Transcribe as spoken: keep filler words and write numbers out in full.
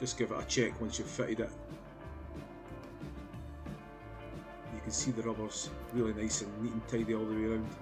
Just give it a check once you've fitted it. You can see the rubber's really nice and neat and tidy all the way around.